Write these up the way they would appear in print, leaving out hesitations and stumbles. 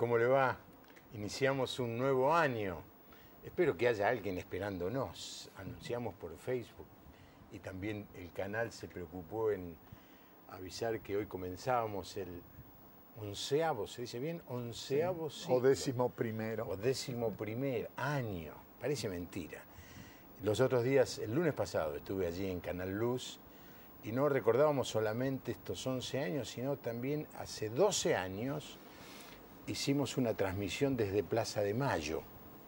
¿Cómo le va? Iniciamos un nuevo año. Espero que haya alguien esperándonos. Anunciamos por Facebook y también el canal se preocupó en avisar que hoy comenzábamos el onceavo, ¿se dice bien? Onceavo ciclo. O 11º. O 11º año. Parece mentira. Los otros días, el lunes pasado, estuve allí en Canal Luz y no recordábamos solamente estos 11 años, sino también hace 12 años hicimos una transmisión desde Plaza de Mayo,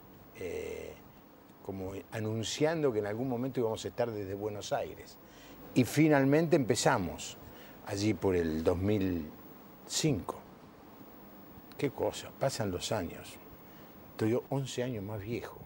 como anunciando que en algún momento íbamos a estar desde Buenos Aires. Y finalmente empezamos allí por el 2005. Qué cosa, pasan los años. Estoy yo 11 años más viejo.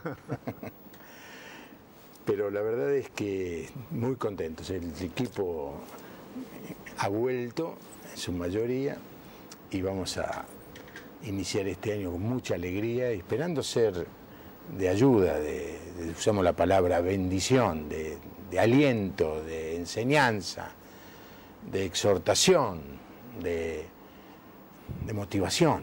Pero la verdad es que muy contentos. El equipo ha vuelto en su mayoría y vamos a iniciar este año con mucha alegría, esperando ser de ayuda, usamos la palabra bendición, de aliento, de enseñanza, de exhortación, de motivación.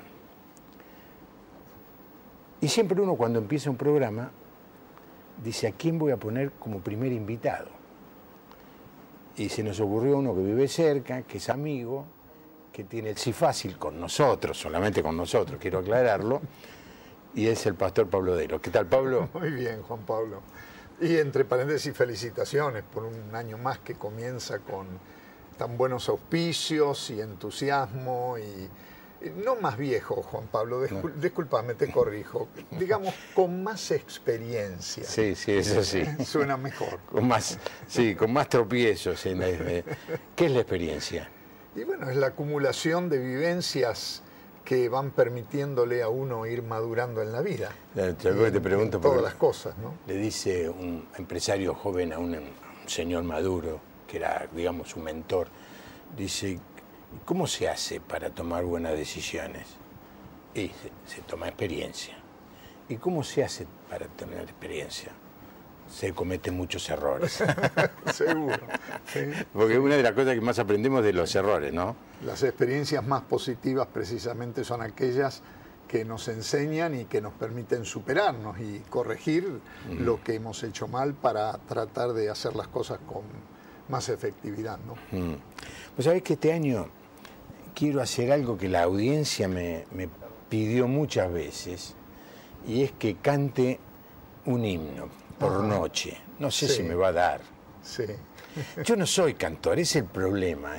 Y siempre uno cuando empieza un programa dice, ¿a quién voy a poner como primer invitado? Y se nos ocurrió uno que vive cerca, que es amigo, que tiene el sí fácil con nosotros, solamente con nosotros, quiero aclararlo, y es el pastor Pablo Dero. ¿Qué tal, Pablo? Muy bien, Juan Pablo. Y entre paréntesis, felicitaciones por un año más que comienza con tan buenos auspicios y entusiasmo y no más viejo, Juan Pablo, discúlpame, te corrijo, digamos, con más experiencia. Sí, sí, eso sí. Suena mejor. Con más tropiezos. ¿Qué es la experiencia? Y bueno, es la acumulación de vivencias que van permitiéndole a uno ir madurando en la vida. Te pregunto todas las cosas, ¿no? Le dice un empresario joven a un señor maduro, que era, digamos, su mentor, dice, ¿cómo se hace para tomar buenas decisiones? Y se toma experiencia. ¿Y cómo se hace para tener experiencia? Se cometen muchos errores. Seguro. Sí. Porque una de las cosas que más aprendemos es de los errores, ¿no? Las experiencias más positivas precisamente son aquellas que nos enseñan y que nos permiten superarnos y corregir lo que hemos hecho mal para tratar de hacer las cosas con más efectividad, ¿no? Pues sabés que este año quiero hacer algo que la audiencia me pidió muchas veces, y es que cante un himno por noche. No sé si me va a dar. Sí. Yo no soy cantor, es el problema.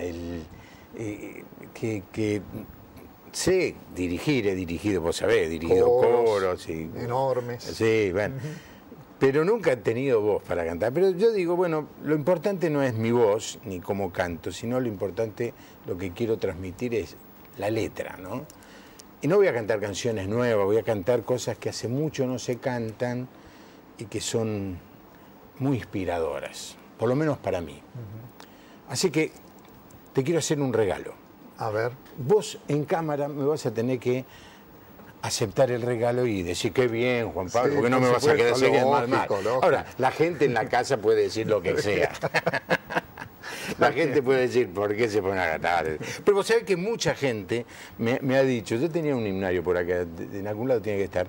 Que sé dirigir, he dirigido, vos sabés, he dirigido coros y, enormes. Sí, bueno. Pero nunca he tenido voz para cantar. Pero yo digo, bueno, lo importante no es mi voz ni cómo canto, sino lo importante, lo que quiero transmitir es la letra, ¿no? Y no voy a cantar canciones nuevas, voy a cantar cosas que hace mucho no se cantan y que son muy inspiradoras, por lo menos para mí. Así que te quiero hacer un regalo. A ver. Vos en cámara me vas a tener que aceptar el regalo y decir qué bien, Juan Pablo, Sí, porque no me vas a quedar seguir mal. Ahora, la gente en la casa puede decir lo que sea. La gente puede decir por qué se pone a cantar. Pero vos sabés que mucha gente me ha dicho, yo tenía un himnario por acá, en algún lado tiene que estar,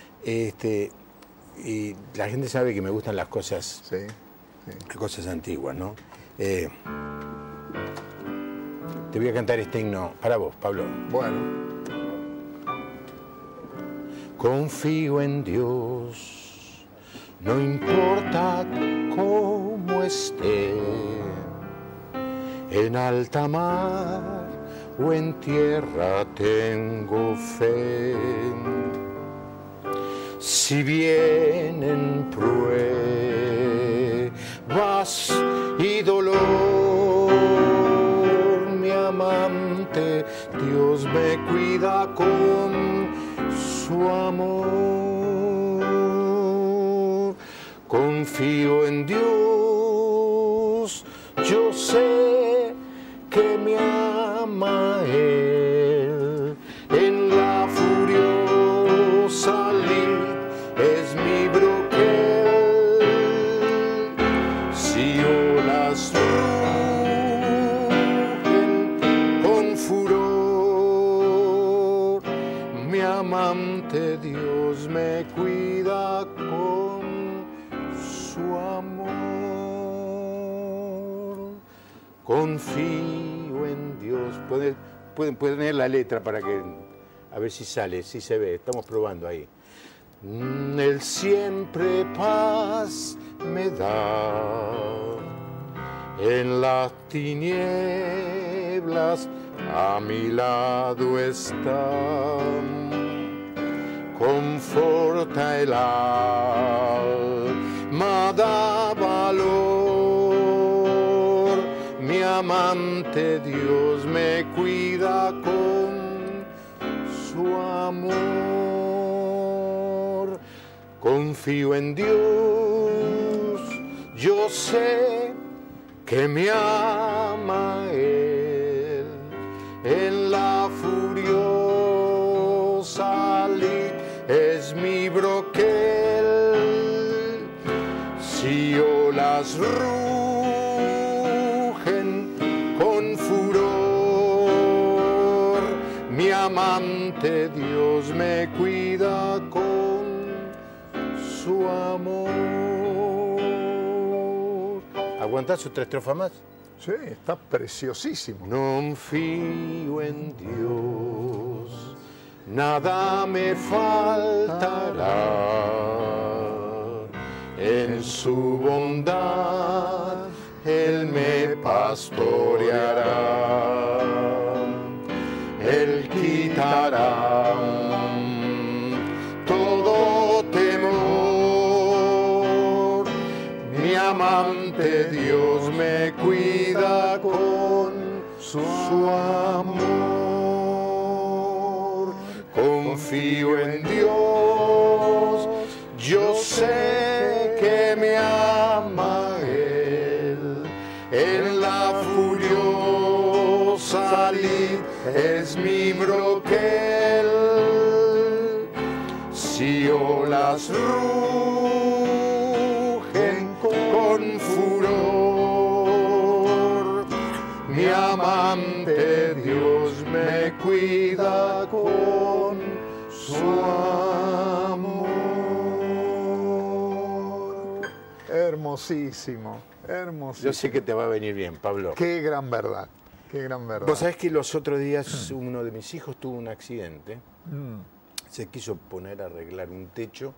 y la gente sabe que me gustan las cosas, las cosas antiguas, ¿no? Te voy a cantar este himno para vos, Pablo. Bueno. Confío en Dios, no importa cómo esté, en alta mar o en tierra tengo fe. Si vienen pruebas y dolor, mi amante Dios me cuida con su amor. Confío en Dios, yo sé que me ama Él. En la furiosa lid es mi broquel. Si olas rugen con furor, con su amor. Confío en Dios. Pueden poner la letra para que, a ver si sale, si se ve. Estamos probando ahí. Él siempre paz me da. En las tinieblas a mi lado está. Conforta el alma, da valor. Mi amante Dios me cuida con su amor. Confío en Dios, yo sé que me ama Él. En la furiosa lid es mi broquel. Si olas rugen con furor, mi amante Dios me cuida con su amor. ¿Aguantás otra estrofa más? Sí, está preciosísimo. Confío en Dios, nada me faltará. En su bondad Él me pastoreará. Él quitará todo temor. Mi amante Dios me cuida con su amor. Confío en Dios, yo sé que me ama Él. En la furiosa lid es mi broquel. Si olas rugen con furor, mi amante Dios me cuida con su amor. Hermosísimo, hermosísimo. Yo sé que te va a venir bien, Pablo. Qué gran verdad, qué gran verdad. Vos sabés que los otros días uno de mis hijos tuvo un accidente. Se quiso poner a arreglar un techo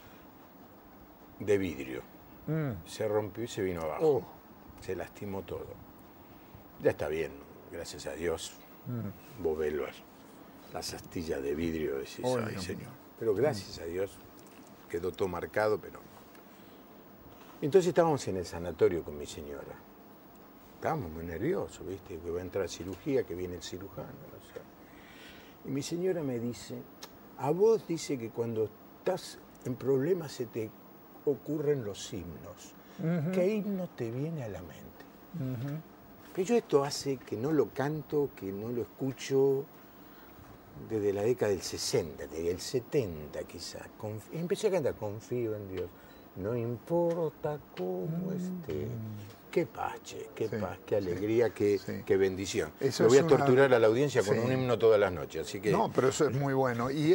de vidrio. Se rompió y se vino abajo. Se lastimó todo. Ya está bien, gracias a Dios. Vos ves las astillas de vidrio, decís, ay, señor. Pero gracias a Dios quedó todo marcado, pero... Entonces estábamos en el sanatorio con mi señora. Estábamos muy nerviosos, ¿viste? Que va a entrar a cirugía, que viene el cirujano, no sé. Y mi señora me dice, a vos dice que cuando estás en problemas se te ocurren los himnos. ¿Qué himno te viene a la mente? Que yo esto hace que no lo canto, que no lo escucho desde la década del 60, desde el 70 quizás. Empecé a cantar, confío en Dios, no importa cómo esté. Qué paz, che, qué paz, qué alegría, qué bendición. Eso Me voy a torturar a la audiencia con Sí. un himno todas las noches, así que... No, pero eso es muy bueno. Y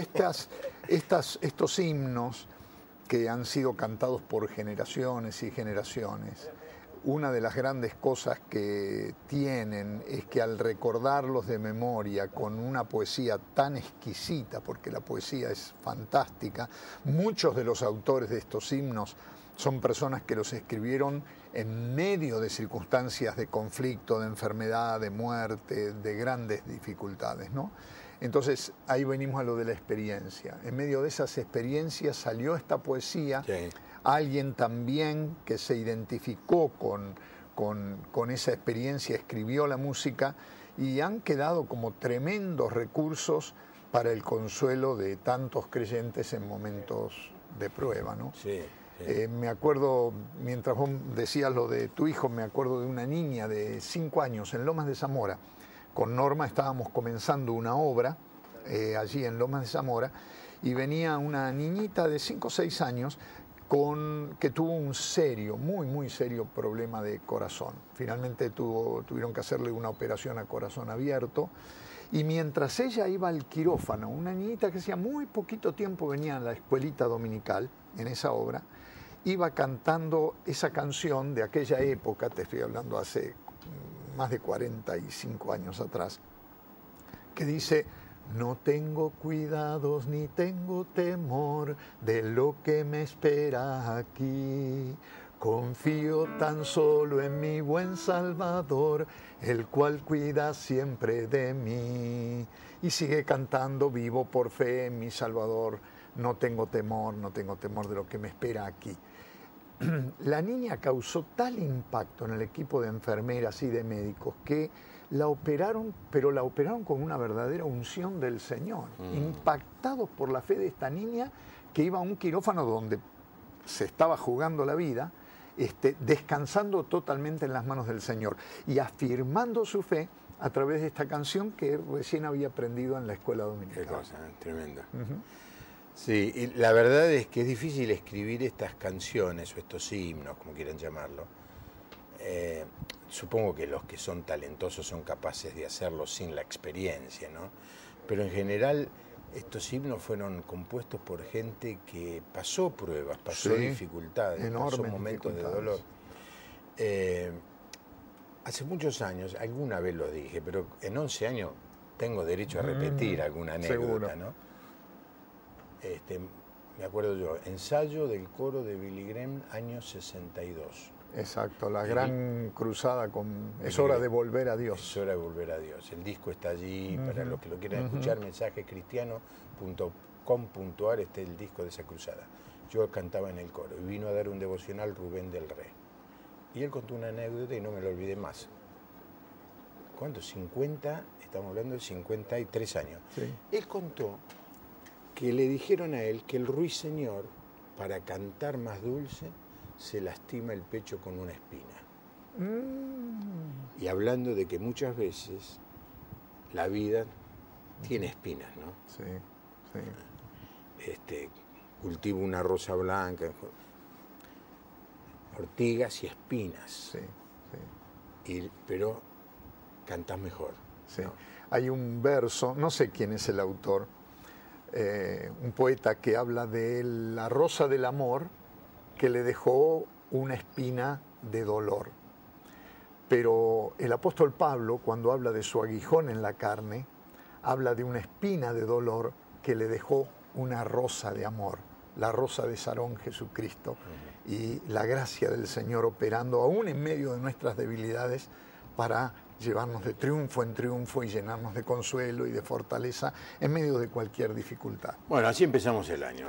estos himnos que han sido cantados por generaciones y generaciones, una de las grandes cosas que tienen es que al recordarlos de memoria con una poesía tan exquisita, porque la poesía es fantástica, muchos de los autores de estos himnos son personas que los escribieron en medio de circunstancias de conflicto, de enfermedad, de muerte, de grandes dificultades, ¿no? Entonces, ahí venimos a lo de la experiencia. En medio de esas experiencias salió esta poesía. Sí. Alguien también que se identificó con esa experiencia, escribió la música y han quedado como tremendos recursos para el consuelo de tantos creyentes en momentos de prueba, ¿no? Sí. Me acuerdo, mientras vos decías lo de tu hijo, me acuerdo de una niña de 5 años en Lomas de Zamora. Con Norma estábamos comenzando una obra allí en Lomas de Zamora y venía una niñita de 5 o 6 años que tuvo un serio, muy serio problema de corazón. Finalmente tuvieron que hacerle una operación a corazón abierto Y mientras ella iba al quirófano, una niñita que hacía muy poquito tiempo venía a la escuelita dominical, en esa obra, iba cantando esa canción de aquella época, te estoy hablando hace más de 45 años atrás, que dice: no tengo cuidados ni tengo temor de lo que me espera aquí. Confío tan solo en mi buen Salvador, el cual cuida siempre de mí. Y sigue cantando: vivo por fe en mi Salvador, no tengo temor de lo que me espera aquí. La niña causó tal impacto en el equipo de enfermeras y de médicos que la operaron, pero la operaron con una verdadera unción del Señor, impactados por la fe de esta niña que iba a un quirófano donde se estaba jugando la vida, descansando totalmente en las manos del Señor y afirmando su fe a través de esta canción que recién había aprendido en la escuela dominical. Qué cosa, tremenda. Sí, y la verdad es que es difícil escribir estas canciones o estos himnos, como quieran llamarlo. Supongo que los que son talentosos son capaces de hacerlo sin la experiencia, ¿no? Pero en general estos himnos fueron compuestos por gente que pasó pruebas, pasó dificultades, pasó momentos de dolor. Hace muchos años, alguna vez lo dije, pero en 11 años tengo derecho a repetir alguna anécdota, seguro. ¿no? Me acuerdo yo, ensayo del coro de Billy Graham, año 62. Exacto, la gran cruzada con Es hora de volver a Dios. Es hora de volver a Dios. El disco está allí, para los que lo quieran escuchar, mensajescristiano.com.ar, está el disco de esa cruzada. Yo cantaba en el coro y vino a dar un devocional Rubén del Rey. Y él contó una anécdota y no me lo olvidé más. ¿Cuánto? 50, estamos hablando de 53 años. Sí. Él contó que le dijeron a él que el ruiseñor, para cantar más dulce, se lastima el pecho con una espina. Y hablando de que muchas veces la vida tiene espinas, ¿no? Sí, sí. Cultivo una rosa blanca, ortigas y espinas. Sí, sí. Pero cantás mejor. Sí. ¿No? Hay un verso, no sé quién es el autor, un poeta que habla de la rosa del amor que le dejó una espina de dolor. Pero el apóstol Pablo, cuando habla de su aguijón en la carne, habla de una espina de dolor que le dejó una rosa de amor, la rosa de Sarón, Jesucristo. Y la gracia del Señor operando aún en medio de nuestras debilidades para llevarnos de triunfo en triunfo y llenarnos de consuelo y de fortaleza en medio de cualquier dificultad. Bueno, así empezamos el año.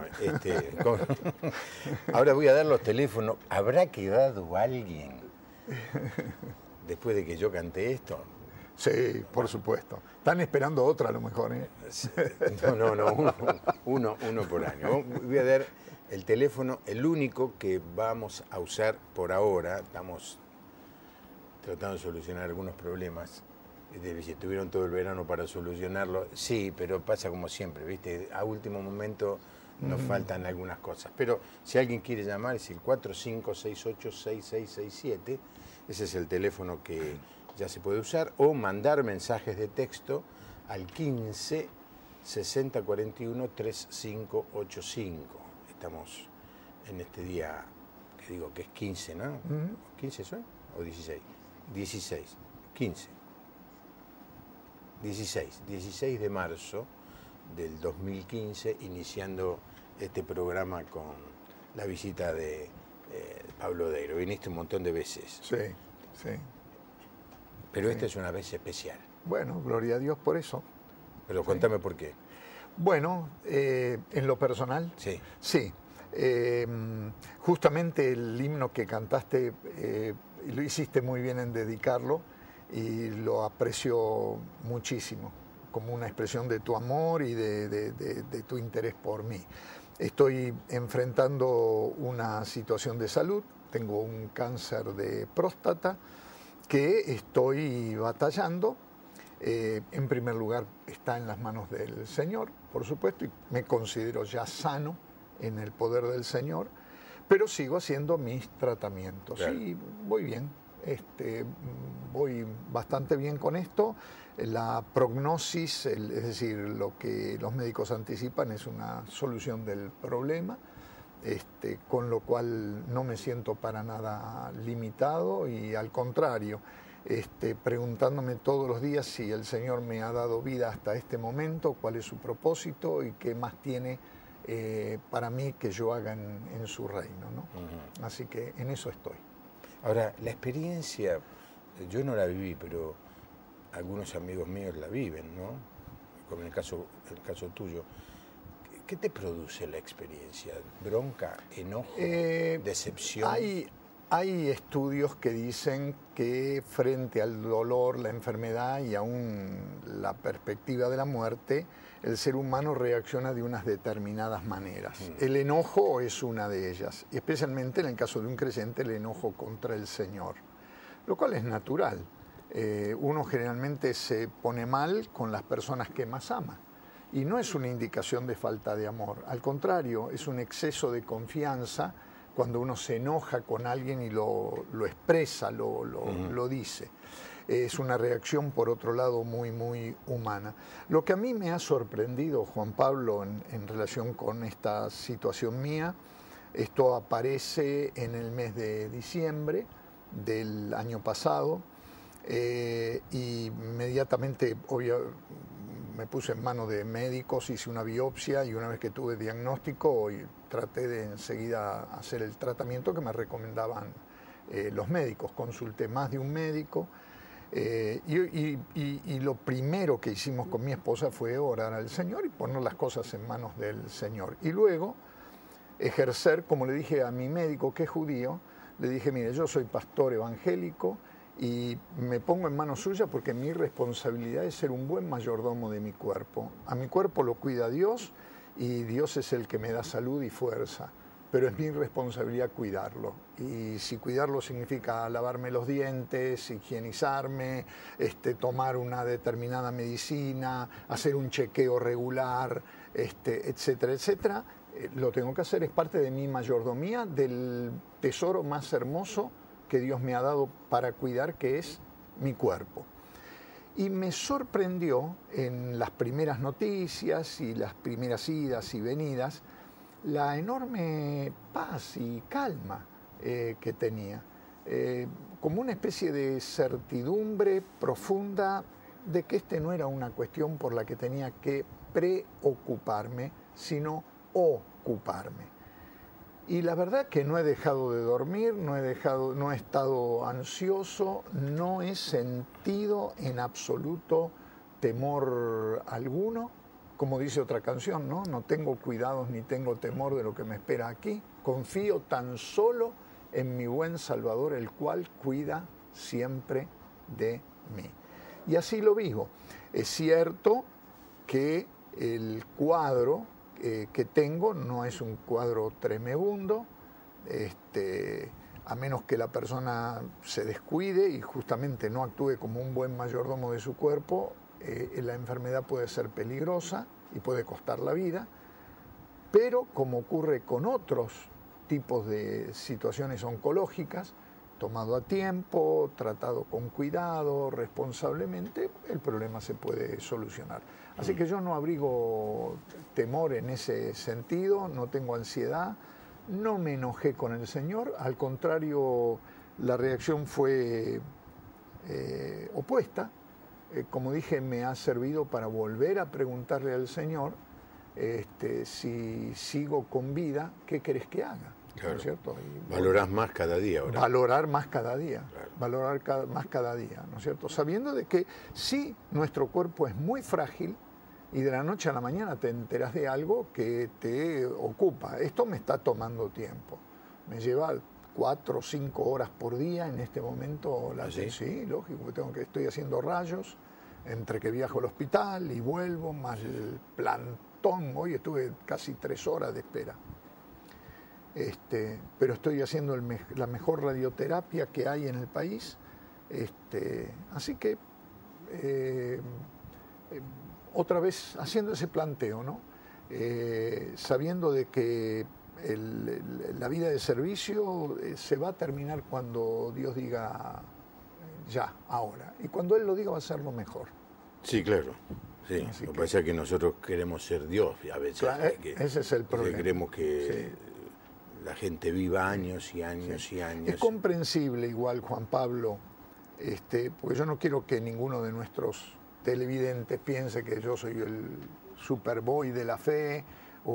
Ahora voy a dar los teléfonos. ¿Habrá quedado alguien después de que yo canté esto? Sí, por supuesto. Están esperando otra a lo mejor, ¿eh? No, uno por año. Voy a dar el teléfono, el único que vamos a usar por ahora. Estamos tratando de solucionar algunos problemas. Si tuvieron todo el verano para solucionarlo, sí, pero pasa como siempre, ¿viste? A último momento nos faltan algunas cosas. Pero si alguien quiere llamar, es el 45686667. Ese es el teléfono que ya se puede usar. O mandar mensajes de texto al 15 60 41 3585. Estamos en este día, que digo que es 15, ¿no? ¿15 son? ¿O 16? 16 de marzo del 2015, iniciando este programa con la visita de Pablo Odeiro. Viniste un montón de veces. Sí, sí. Pero esta es una vez especial. Bueno, gloria a Dios por eso. Pero contame por qué. Bueno, en lo personal. Sí. Sí. Justamente el himno que cantaste, lo hiciste muy bien en dedicarlo y lo aprecio muchísimo, como una expresión de tu amor y de tu interés por mí. Estoy enfrentando una situación de salud, tengo un cáncer de próstata que estoy batallando. En primer lugar está en las manos del Señor, por supuesto, y me considero ya sano en el poder del Señor, pero sigo haciendo mis tratamientos. Claro. Y voy bien, voy bastante bien con esto. La prognosis, es decir, lo que los médicos anticipan es una solución del problema, con lo cual no me siento para nada limitado y al contrario, preguntándome todos los días si el Señor me ha dado vida hasta este momento, cuál es su propósito y qué más tiene para mí que yo haga en su reino, ¿no? Uh-huh. Así que en eso estoy. Ahora, la experiencia, yo no la viví, pero algunos amigos míos la viven, ¿no? Como en el caso tuyo. ¿Qué te produce la experiencia? ¿Bronca, enojo, decepción? Hay estudios que dicen que frente al dolor, la enfermedad y aún la perspectiva de la muerte, el ser humano reacciona de unas determinadas maneras. El enojo es una de ellas, y especialmente en el caso de un creyente, el enojo contra el Señor, lo cual es natural. Uno generalmente se pone mal con las personas que más ama, y no es una indicación de falta de amor, al contrario, es un exceso de confianza cuando uno se enoja con alguien y lo expresa, lo dice. Es una reacción, por otro lado, muy, muy humana. Lo que a mí me ha sorprendido, Juan Pablo, en relación con esta situación mía, esto aparece en el mes de diciembre del año pasado, y inmediatamente, me puse en manos de médicos, hice una biopsia y una vez que tuve diagnóstico traté de enseguida hacer el tratamiento que me recomendaban los médicos. Consulté más de un médico y lo primero que hicimos con mi esposa fue orar al Señor y poner las cosas en manos del Señor. Y luego ejercer, como le dije a mi médico que es judío, le dije, mire, yo soy pastor evangélico y me pongo en manos suyas porque mi responsabilidad es ser un buen mayordomo de mi cuerpo. A mi cuerpo lo cuida Dios y Dios es el que me da salud y fuerza, pero es mi responsabilidad cuidarlo. Y si cuidarlo significa lavarme los dientes, higienizarme, tomar una determinada medicina, hacer un chequeo regular, etcétera, etcétera, lo tengo que hacer, es parte de mi mayordomía, del tesoro más hermoso que Dios me ha dado para cuidar, que es mi cuerpo. Y me sorprendió en las primeras noticias y las primeras idas y venidas la enorme paz y calma que tenía, como una especie de certidumbre profunda de que no era una cuestión por la que tenía que preocuparme, sino ocuparme. Y la verdad que no he dejado de dormir, no he estado ansioso, no he sentido en absoluto temor alguno. Como dice otra canción, ¿no? No tengo cuidados ni tengo temor de lo que me espera aquí. Confío tan solo en mi buen Salvador, el cual cuida siempre de mí. Y así lo vivo. Es cierto que el cuadro que tengo no es un cuadro tremebundo, a menos que la persona se descuide y justamente no actúe como un buen mayordomo de su cuerpo, la enfermedad puede ser peligrosa y puede costar la vida, pero como ocurre con otros tipos de situaciones oncológicas, tomado a tiempo, tratado con cuidado, responsablemente, el problema se puede solucionar. Así que yo no abrigo temor en ese sentido, no tengo ansiedad, no me enojé con el Señor, al contrario, la reacción fue opuesta. Como dije, me ha servido para volver a preguntarle al Señor si sigo con vida, ¿qué querés que haga? Claro. ¿No es cierto? Valorás más cada día ahora. Valorar más cada día, claro. Valorar más cada día, ¿no es cierto? Sabiendo de que sí, nuestro cuerpo es muy frágil y de la noche a la mañana te enteras de algo que te ocupa. Esto me está tomando tiempo. Me lleva 4 o 5 horas por día en este momento. ¿Sí? Sí, lógico, estoy haciendo rayos entre que viajo al hospital y vuelvo, más el plantón. Hoy estuve casi 3 horas de espera. Pero estoy haciendo la mejor radioterapia que hay en el país. Así que, otra vez haciendo ese planteo, ¿no? Sabiendo de que la vida de servicio se va a terminar cuando Dios diga ya, ahora. Y cuando Él lo diga va a ser lo mejor. Sí, claro. Sí. Lo que pasa es que nosotros queremos ser Dios a veces. Claro, ese es el problema. Queremos que la gente viva años y años y años. Es comprensible igual, Juan Pablo, porque yo no quiero que ninguno de nuestros televidentes piense que yo soy el superboy de la fe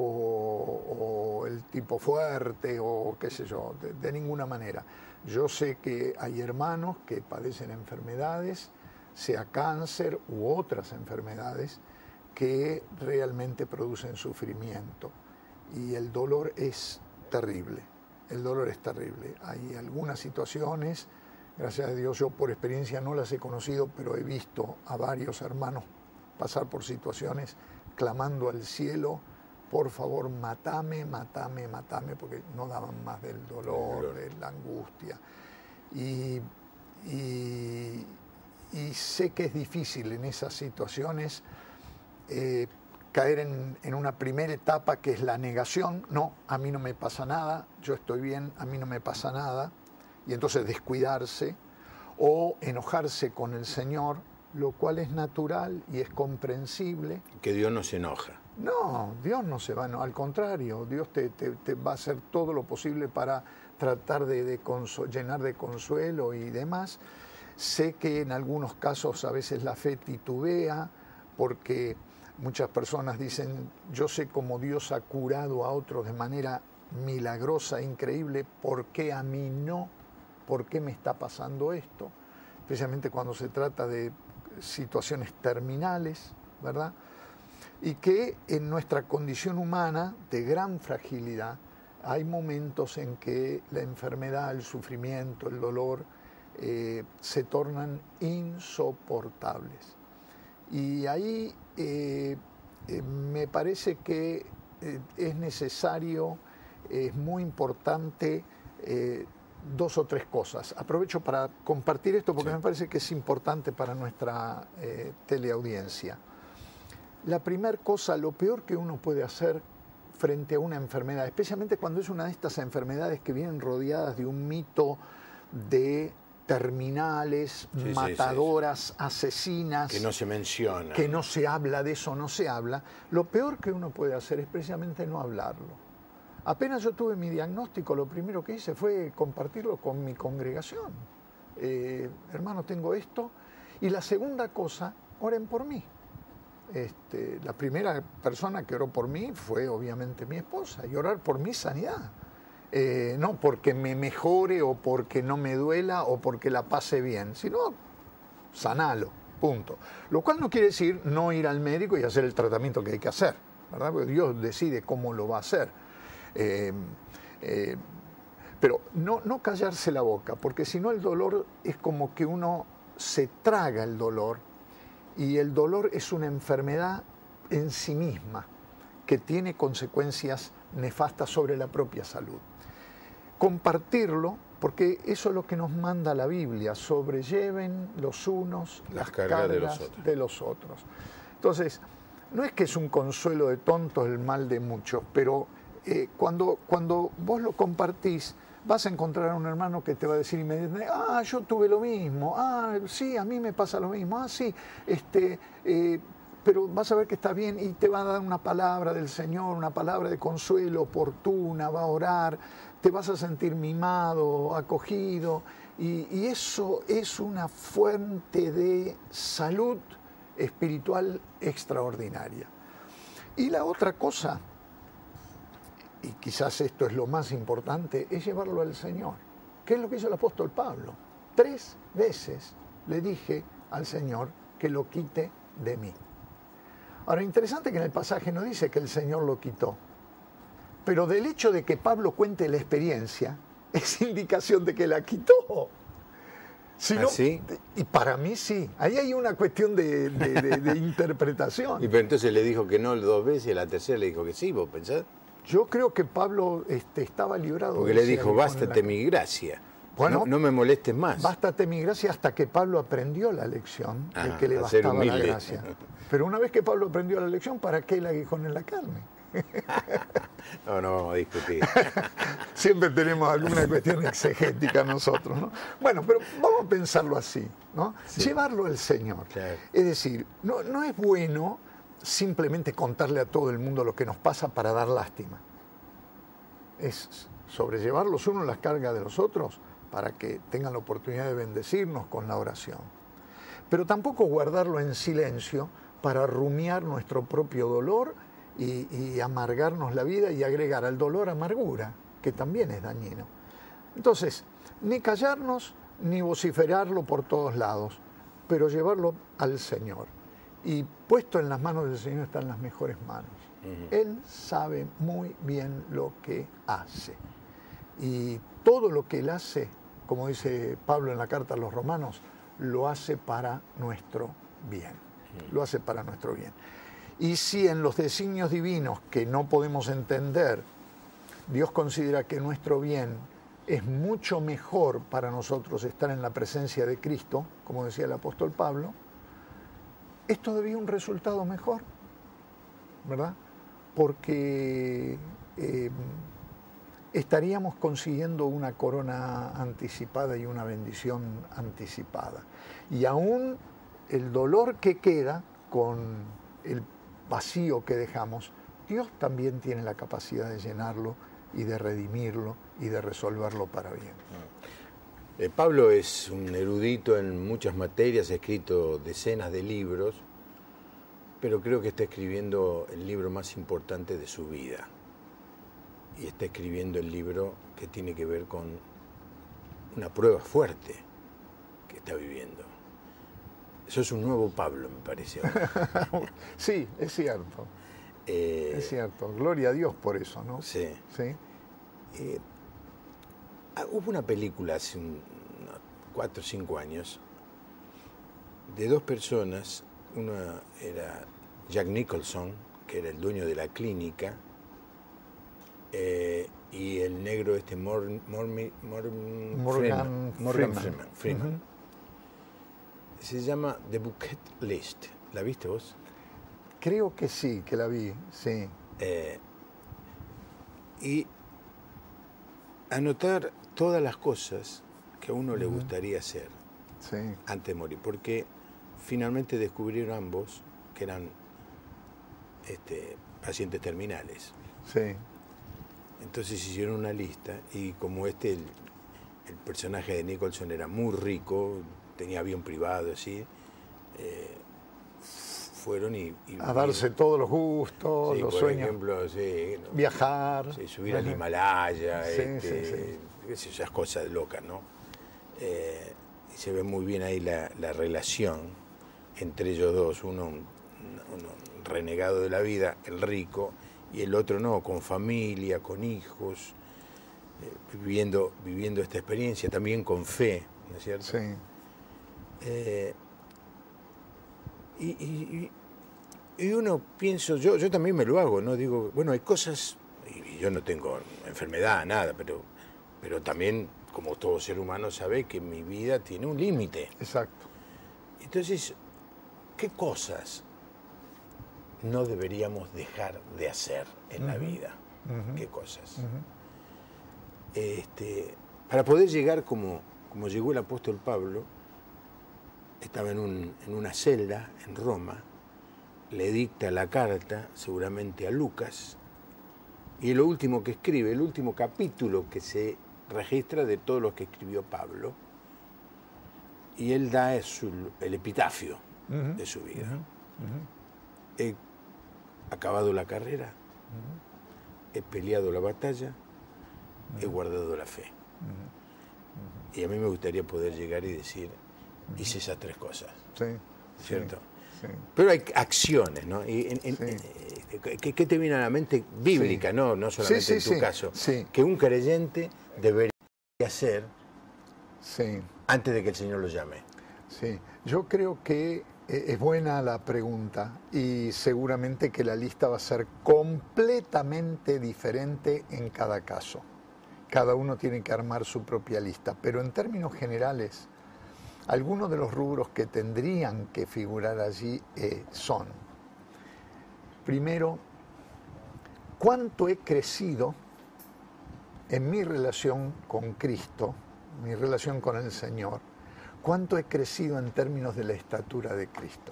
o el tipo fuerte o qué sé yo, de ninguna manera. Yo sé que hay hermanos que padecen enfermedades, sea cáncer u otras enfermedades, que realmente producen sufrimiento. Y el dolor es terrible, el dolor es terrible. Hay algunas situaciones, gracias a Dios yo por experiencia no las he conocido, pero he visto a varios hermanos pasar por situaciones clamando al cielo, por favor, matame, matame, matame, porque no daban más del dolor, de la angustia. Y sé que es difícil en esas situaciones caer en una primera etapa que es la negación. No, a mí no me pasa nada, yo estoy bien, a mí no me pasa nada. Y entonces descuidarse o enojarse con el Señor, lo cual es natural y es comprensible. Que Dios no se enoja. No, Dios no se va a enojar, al contrario, Dios te va a hacer todo lo posible para tratar de llenar de consuelo y demás. Sé que en algunos casos a veces la fe titubea, porque muchas personas dicen, yo sé cómo Dios ha curado a otros de manera milagrosa, increíble, ¿por qué a mí no? ¿Por qué me está pasando esto? Especialmente cuando se trata de situaciones terminales, ¿verdad? Y que en nuestra condición humana de gran fragilidad hay momentos en que la enfermedad, el sufrimiento, el dolor se tornan insoportables. Y ahí me parece que es necesario, es muy importante dos o tres cosas. Aprovecho para compartir esto porque me parece que es importante para nuestra teleaudiencia. La primera cosa, lo peor que uno puede hacer frente a una enfermedad, especialmente cuando es una de estas enfermedades que vienen rodeadas de un mito de terminales, matadoras, asesinas. Que no se menciona. Que no se habla de eso, no se habla. Lo peor que uno puede hacer es precisamente no hablarlo. Apenas yo tuve mi diagnóstico, lo primero que hice fue compartirlo con mi congregación. Hermano, tengo esto. Y la segunda cosa, oren por mí. La primera persona que oró por mí fue obviamente mi esposa, y orar por mi sanidad. No porque me mejore o porque no me duela o porque la pase bien, sino sanalo, punto. Lo cual no quiere decir no ir al médico y hacer el tratamiento que hay que hacer, ¿verdad? Porque Dios decide cómo lo va a hacer. Pero no callarse la boca, porque si no el dolor es como que uno se traga el dolor, y el dolor es una enfermedad en sí misma que tiene consecuencias nefastas sobre la propia salud. Compartirlo, porque eso es lo que nos manda la Biblia, sobrelleven los unos las cargas de los otros. Entonces, no es que es un consuelo de tontos el mal de muchos, pero cuando vos lo compartís, vas a encontrar a un hermano que te va a decir inmediatamente, yo tuve lo mismo, sí, a mí me pasa lo mismo, sí, pero vas a ver que está bien y te va a dar una palabra del Señor, una palabra de consuelo oportuna, va a orar, te vas a sentir mimado, acogido, y eso es una fuente de salud espiritual extraordinaria. Y la otra cosa, y quizás esto es lo más importante, es llevarlo al Señor. ¿Qué es lo que hizo el apóstol Pablo? 3 veces le dije al Señor que lo quite de mí. Ahora, interesante que en el pasaje no dice que el Señor lo quitó, pero del hecho de que Pablo cuente la experiencia, es indicación de que la quitó. Si no, ¿sí? Y para mí sí. Ahí hay una cuestión de interpretación. Y pero entonces le dijo que no 2 veces y a la tercera le dijo que sí, ¿vos pensás? Yo creo que Pablo estaba librado. Porque le dijo, bástate mi gracia. Bueno, no me molestes más. Bástate mi gracia, hasta que Pablo aprendió la lección de que le bastaba la gracia. Pero una vez que Pablo aprendió la lección, ¿para qué el aguijón en la carne? No vamos a discutir. Siempre tenemos alguna cuestión exegética nosotros, ¿no? Bueno, pero vamos a pensarlo así, ¿no? Sí. Llevarlo al Señor. Claro. Es decir, no es bueno simplemente contarle a todo el mundo lo que nos pasa para dar lástima. Es sobrellevar los unos las cargas de los otros para que tengan la oportunidad de bendecirnos con la oración. Pero tampoco guardarlo en silencio para rumiar nuestro propio dolor y amargarnos la vida y agregar al dolor amargura, que también es dañino. Entonces, ni callarnos ni vociferarlo por todos lados, pero llevarlo al Señor. Y puesto en las manos del Señor están las mejores manos. Él sabe muy bien lo que hace. Y todo lo que Él hace, como dice Pablo en la carta a los Romanos, lo hace para nuestro bien. Lo hace para nuestro bien. Y si en los designios divinos que no podemos entender, Dios considera que nuestro bien es mucho mejor para nosotros estar en la presencia de Cristo, como decía el apóstol Pablo, esto debía un resultado mejor, ¿verdad? Porque estaríamos consiguiendo una corona anticipada y una bendición anticipada. Y aún el dolor que queda con el vacío que dejamos, Dios también tiene la capacidad de llenarlo y de redimirlo y de resolverlo para bien. Pablo es un erudito en muchas materias, ha escrito decenas de libros, pero creo que está escribiendo el libro más importante de su vida. Y está escribiendo el libro que tiene que ver con una prueba fuerte que está viviendo. Eso es un nuevo Pablo, me parece. Sí, es cierto. Es cierto. Gloria a Dios por eso, ¿no? Sí. ¿Sí? Hubo una película hace 4 o 5 años de 2 personas. Una era Jack Nicholson, que era el dueño de la clínica, y el negro Morgan Freeman. Uh-huh. Se llama The Bucket List. ¿La viste vos? Creo que sí, que la vi, sí. Y anotar todas las cosas que a uno le gustaría hacer antes de morir, porque finalmente descubrieron ambos que eran pacientes terminales. Sí. Entonces hicieron una lista y como el personaje de Nicholson era muy rico, tenía avión privado, así, fueron y a darse todos los gustos, sí, los por sueños. Ejemplo, sí, viajar. Sí, subir al Himalaya, sí. Esas cosas locas, ¿no? Y se ve muy bien ahí la relación entre ellos dos, uno renegado de la vida, el rico, y el otro no, con familia, con hijos, viviendo esta experiencia, también con fe, ¿no es cierto? Sí. Y uno pienso, yo también me lo hago, ¿no? Digo, bueno, hay cosas, y yo no tengo enfermedad, nada, pero también, como todo ser humano, sabe que mi vida tiene un límite. Exacto. Entonces, ¿qué cosas no deberíamos dejar de hacer en la vida? ¿Qué cosas? Para poder llegar como llegó el apóstol Pablo, estaba en una celda en Roma, le dicta la carta seguramente a Lucas, y lo último que escribe, el último capítulo que se registra de todos los que escribió Pablo, y él da el epitafio de su vida. He acabado la carrera, he peleado la batalla, he guardado la fe. Y a mí me gustaría poder llegar y decir, hice esas 3 cosas. Sí. ¿Cierto? Sí. Pero hay acciones, ¿no? ¿Qué te viene a la mente bíblica, no solamente en tu caso? Sí. Que un creyente debería hacer sí. antes de que el Señor lo llame. Sí, yo creo que es buena la pregunta y seguramente que la lista va a ser completamente diferente en cada caso. Cada uno tiene que armar su propia lista, pero en términos generales, algunos de los rubros que tendrían que figurar allí son, primero, ¿Cuánto he crecido en mi relación con Cristo, mi relación con el Señor? ¿Cuánto he crecido en términos de la estatura de Cristo?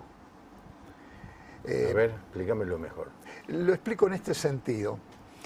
A ver, explícamelo mejor. Lo explico en este sentido.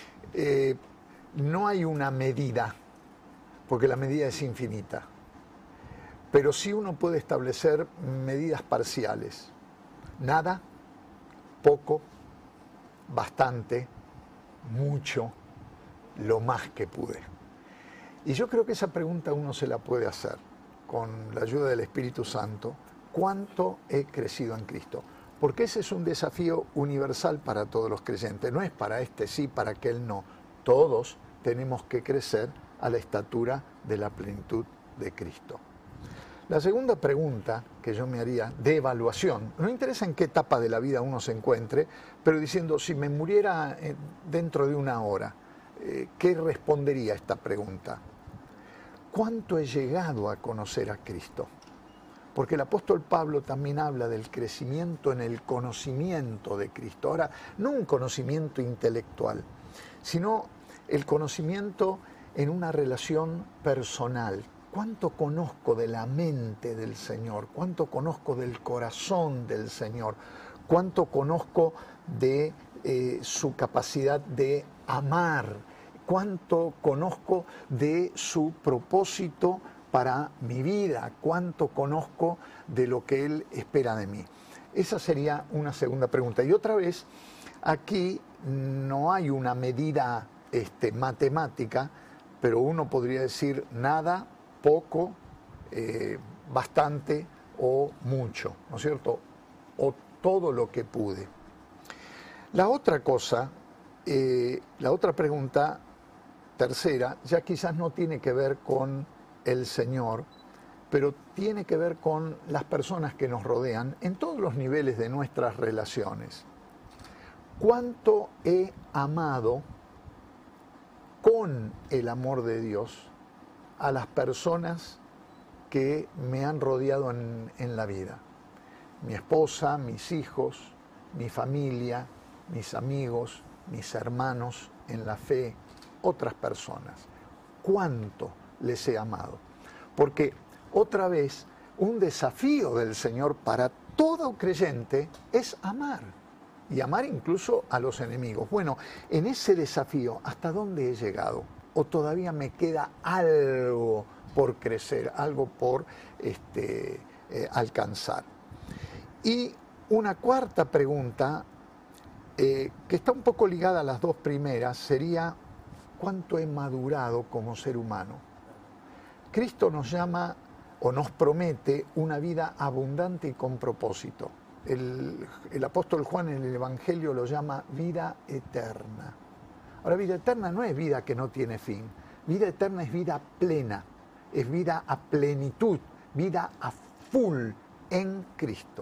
No hay una medida, porque la medida es infinita, pero sí uno puede establecer medidas parciales. Nada, poco, bastante, mucho, lo más que pude. Y yo creo que esa pregunta uno se la puede hacer con la ayuda del Espíritu Santo. ¿Cuánto he crecido en Cristo? Porque ese es un desafío universal para todos los creyentes. No es para este sí, para aquel no. Todos tenemos que crecer a la estatura de la plenitud de Cristo. La segunda pregunta que yo me haría de evaluación, no interesa en qué etapa de la vida uno se encuentre, pero diciendo, si me muriera dentro de una hora, ¿qué respondería a esta pregunta? ¿Cuánto he llegado a conocer a Cristo? Porque el apóstol Pablo también habla del crecimiento en el conocimiento de Cristo. Ahora, no un conocimiento intelectual, sino el conocimiento en una relación personal. ¿Cuánto conozco de la mente del Señor? ¿Cuánto conozco del corazón del Señor? ¿Cuánto conozco de su capacidad de amar? ¿Cuánto conozco de su propósito para mi vida? ¿Cuánto conozco de lo que Él espera de mí? Esa sería una segunda pregunta. Y otra vez, aquí no hay una medida matemática, pero uno podría decir nada, poco, bastante o mucho, ¿no es cierto? O todo lo que pude. La otra cosa, la otra pregunta, tercera, ya quizás no tiene que ver con el Señor, pero tiene que ver con las personas que nos rodean en todos los niveles de nuestras relaciones. ¿Cuánto he amado con el amor de Dios a las personas que me han rodeado en la vida? Mi esposa, mis hijos, mi familia, mis amigos, mis hermanos en la fe, otras personas. ¿Cuánto les he amado? Porque otra vez, un desafío del Señor para todo creyente es amar. Y amar incluso a los enemigos. Bueno, en ese desafío, ¿hasta dónde he llegado? ¿O todavía me queda algo por crecer, algo por alcanzar? Y una cuarta pregunta, que está un poco ligada a las dos primeras, sería ¿cuánto he madurado como ser humano? Cristo nos llama o nos promete una vida abundante y con propósito. El apóstol Juan en el Evangelio lo llama vida eterna. Ahora, vida eterna no es vida que no tiene fin. Vida eterna es vida plena, es vida a plenitud, vida a full en Cristo.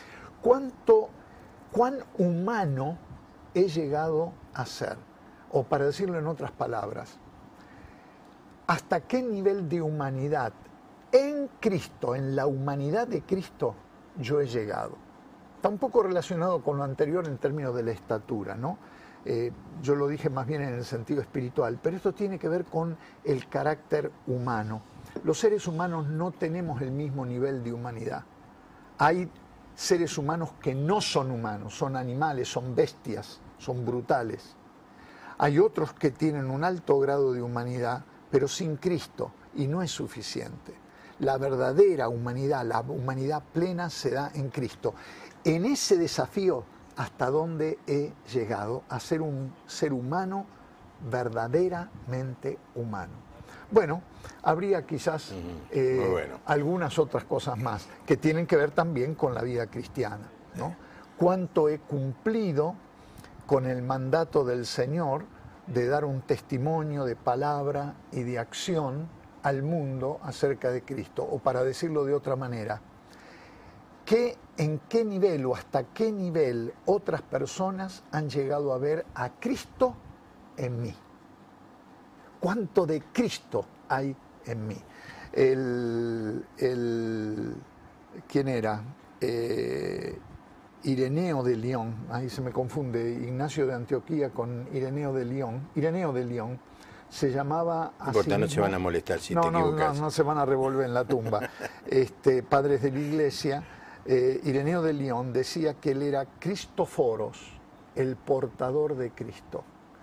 ¿Cuán humano he llegado a ser? O para decirlo en otras palabras, ¿hasta qué nivel de humanidad en Cristo, en la humanidad de Cristo, yo he llegado? Está un poco relacionado con lo anterior en términos de la estatura, ¿no? Yo lo dije más bien en el sentido espiritual, pero esto tiene que ver con el carácter humano. Los seres humanos no tenemos el mismo nivel de humanidad. Hay seres humanos que no son humanos, son animales, son bestias, son brutales. Hay otros que tienen un alto grado de humanidad, pero sin Cristo, y no es suficiente. La verdadera humanidad, la humanidad plena, se da en Cristo. En ese desafío, ¿hasta dónde he llegado a ser un ser humano verdaderamente humano? Bueno, habría quizás algunas otras cosas más que tienen que ver también con la vida cristiana, ¿no? ¿Cuánto he cumplido con el mandato del Señor de dar un testimonio de palabra y de acción al mundo acerca de Cristo? O para decirlo de otra manera, ¿en qué nivel o hasta qué nivel otras personas han llegado a ver a Cristo en mí? ¿Cuánto de Cristo hay en mí? ¿Quién era? Ireneo de León, ahí se me confunde, Ignacio de Antioquía con Ireneo de León, se llamaba así no mismo. se van a molestar si te equivocas. No se van a revolver en la tumba. Padres de la Iglesia, Ireneo de León decía que él era Cristoforos, el portador de Cristo.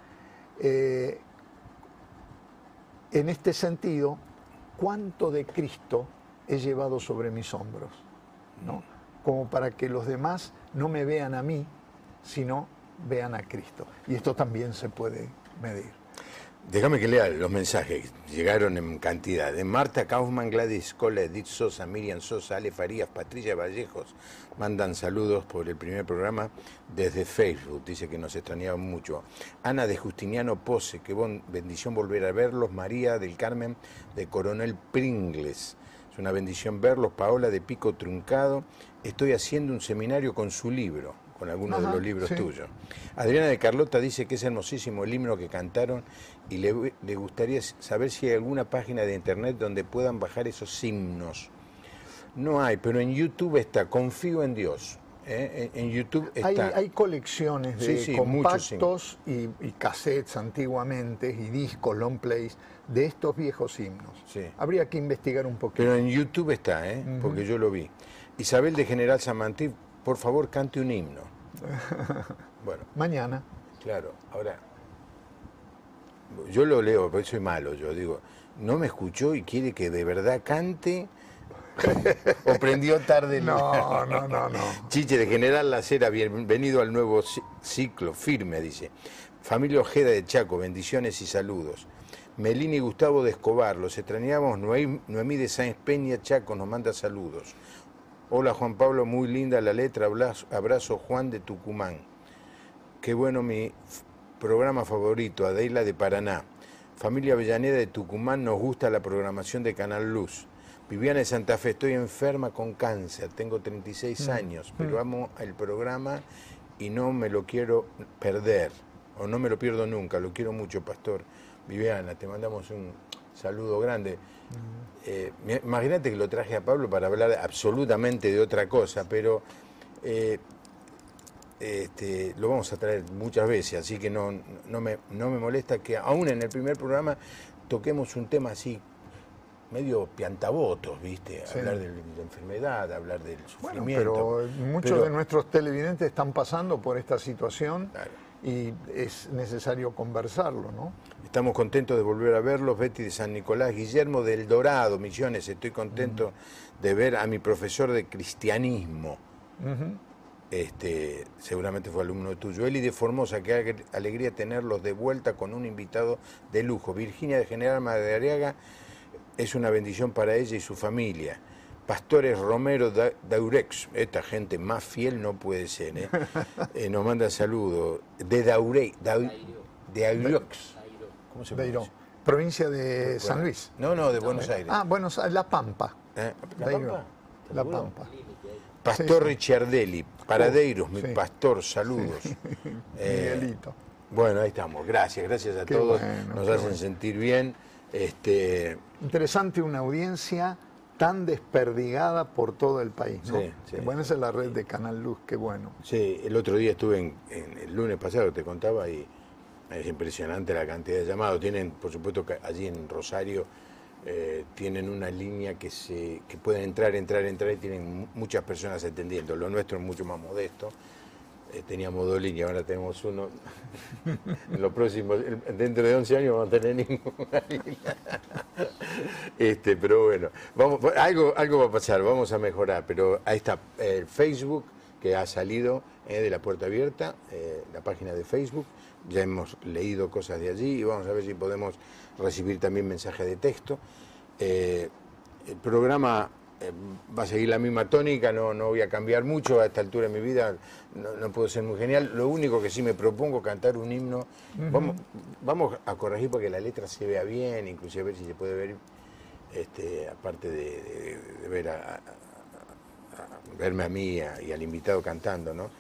En este sentido, ¿cuánto de Cristo he llevado sobre mis hombros? ¿No? Como para que los demás no me vean a mí, sino vean a Cristo. Y esto también se puede medir. Déjame que lea los mensajes, llegaron en cantidad. De Marta Kaufman, Gladys Cola, Edith Sosa, Miriam Sosa, Ale Farías, Patricia Vallejos, mandan saludos por el primer programa desde Facebook, dice que nos extrañaban mucho. Ana de Justiniano Pose, qué bendición volver a verlos. María del Carmen de Coronel Pringles, es una bendición verlos. Paola de Pico Truncado, estoy haciendo un seminario con su libro, con algunos de los libros tuyos. Adriana de Carlota dice que es hermosísimo el himno que cantaron y le gustaría saber si hay alguna página de internet donde puedan bajar esos himnos. No hay, pero en YouTube está, Confío en Dios. En YouTube está. Hay colecciones de compactos y cassettes antiguamente y discos, long plays, de estos viejos himnos. Sí. Habría que investigar un poquito. Pero en YouTube está, porque yo lo vi. Isabel de General San Martín, por favor, cante un himno. Bueno. Mañana. Claro, ahora, yo lo leo, porque soy malo, yo digo, no me escuchó y quiere que de verdad cante, o prendió tarde. No. Chiche de General La Cera, bienvenido al nuevo ciclo, firme, dice. Familia Ojeda de Chaco, bendiciones y saludos. Melina y Gustavo de Escobar, los extrañamos. Noemí de Sáenz Peña, Chaco, nos manda saludos. Hola Juan Pablo, muy linda la letra, abrazo Juan de Tucumán. Qué bueno mi programa favorito, Adela de Paraná. Familia Avellaneda de Tucumán, nos gusta la programación de Canal Luz. Viviana de Santa Fe, estoy enferma con cáncer, tengo 36 años, pero amo el programa y no me lo quiero perder, o no me lo pierdo nunca, lo quiero mucho, Pastor. Viviana, te mandamos un saludo grande. Imagínate que lo traje a Pablo para hablar absolutamente de otra cosa, pero lo vamos a traer muchas veces, así que no me molesta que aún en el primer programa toquemos un tema así medio piantabotos, ¿viste? Sí. Hablar de la enfermedad, hablar del sufrimiento. Bueno, pero muchos de nuestros televidentes están pasando por esta situación. Claro. Y es necesario conversarlo, ¿no? Estamos contentos de volver a verlos. Betty de San Nicolás, Guillermo del Dorado, Misiones, estoy contento de ver a mi profesor de cristianismo. Seguramente fue alumno tuyo. Eli de Formosa, qué alegría tenerlos de vuelta con un invitado de lujo. Virginia de General Madariaga, es una bendición para ella y su familia. Pastores Romero Daurex, esta gente más fiel no puede ser, nos manda saludos. De Daurex. ¿Cómo se llama? Provincia de San Luis. No, de Buenos Aires. Ah, Buenos Aires, La Pampa. ¿La Pampa? Pastor Ricciardelli, Paradeiros, mi pastor, saludos. Miguelito. Bueno, ahí estamos. Gracias a todos. Bueno, nos hacen sentir bien. Interesante, una audiencia tan desperdigada por todo el país, ¿no? Sí. Bueno, esa es la red de Canal Luz, qué bueno. Sí, el otro día estuve el lunes pasado, te contaba, y es impresionante la cantidad de llamados. Tienen, por supuesto, que allí en Rosario tienen una línea que pueden entrar y tienen muchas personas atendiendo. Lo nuestro es mucho más modesto. Teníamos 2 líneas, ahora tenemos uno. En los próximos, dentro de 11 años vamos a tener ninguna línea. Pero bueno, algo va a pasar, vamos a mejorar. Pero ahí está el Facebook que ha salido de La Puerta Abierta, la página de Facebook. Ya hemos leído cosas de allí y vamos a ver si podemos recibir también mensajes de texto. El programa va a seguir la misma tónica, no voy a cambiar mucho a esta altura de mi vida, no puedo ser muy genial. Lo único que sí me propongo cantar un himno. Vamos a corregir porque la letra se vea bien, inclusive a ver si se puede ver, aparte de ver verme a mí y al invitado cantando, ¿no?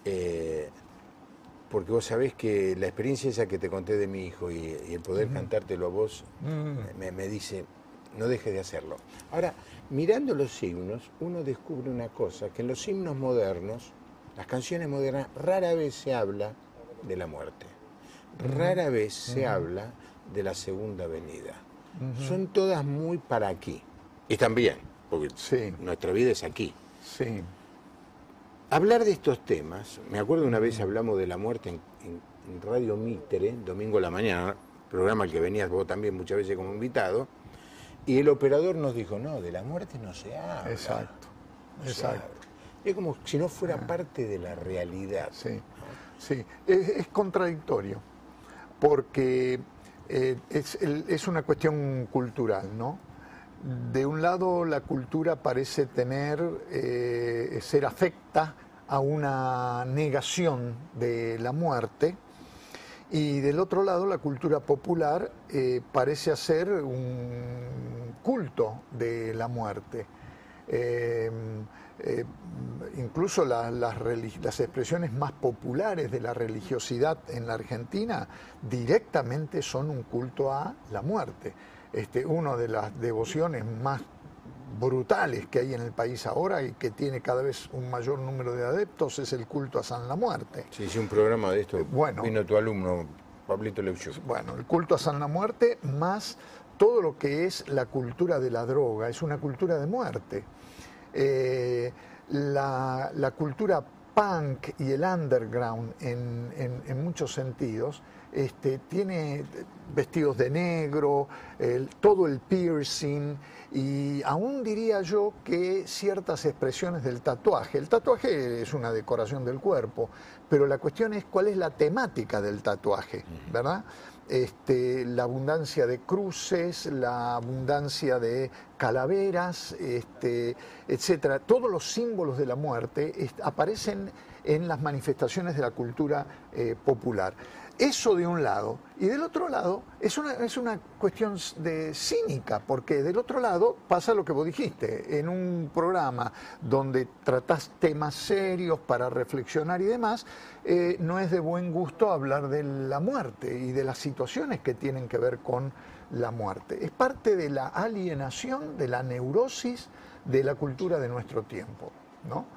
Porque vos sabés que la experiencia esa que te conté de mi hijo y el poder cantártelo a vos me dice, no dejes de hacerlo. Ahora, mirando los himnos, uno descubre una cosa, que en los himnos modernos Las canciones modernas rara vez se habla de la muerte, rara vez se habla de la segunda venida. Son todas muy para aquí. Y también, porque nuestra vida es aquí. Sí. Hablar de estos temas, me acuerdo una vez hablamos de la muerte en Radio Mitre, domingo a la mañana, programa al que venías vos también muchas veces como invitado, y el operador nos dijo, no, de la muerte no se habla. Exacto, no exacto. Se habla. Es como si no fuera parte de la realidad. Sí, sí. Es contradictorio, porque es una cuestión cultural, ¿no? De un lado, la cultura parece ser afecta a una negación de la muerte, y del otro lado, la cultura popular parece hacer un culto de la muerte. Incluso las expresiones más populares de la religiosidad en la Argentina directamente son un culto a la muerte. Una de las devociones más brutales que hay en el país ahora y que tiene cada vez un mayor número de adeptos es el culto a San la Muerte. Sí, hice un programa de esto, vino tu alumno, Pablito Leuchuk. Bueno, el culto a San la Muerte más todo lo que es la cultura de la droga, es una cultura de muerte. La cultura punk y el underground en muchos sentidos tiene vestidos de negro, todo el piercing, y aún diría yo que ciertas expresiones del tatuaje. El tatuaje es una decoración del cuerpo, pero la cuestión es cuál es la temática del tatuaje, ¿verdad? La abundancia de cruces, la abundancia de calaveras, etcétera. Todos los símbolos de la muerte aparecen en las manifestaciones de la cultura popular. Eso de un lado. Y del otro lado es una cuestión cínica, porque del otro lado pasa lo que vos dijiste. En un programa donde tratás temas serios para reflexionar y demás, no es de buen gusto hablar de la muerte y de las situaciones que tienen que ver con la muerte. Es parte de la alienación, de la neurosis de la cultura de nuestro tiempo, ¿no?